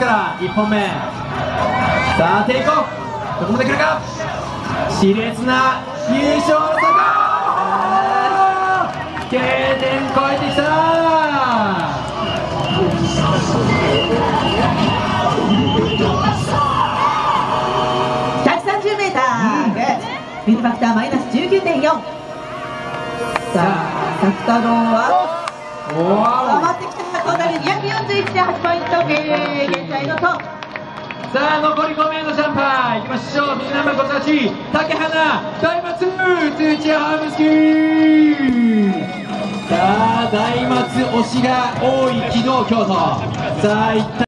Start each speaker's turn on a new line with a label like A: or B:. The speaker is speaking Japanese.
A: から1本目。さあテイクオフ、どこまで来るか。熾烈な優勝の差が K 点超えてきた。
B: 130m、ビルファクターマイナス 19.4。さあ作太郎は上がってきた。トータル 241.8 ポイント。現在のトップ。
A: さあ残り5名のジャンパーいきましょう。ビルナンバー58、竹花大松土屋ハーブスキー。さあ大松推しが多い昨日京都。さあ一体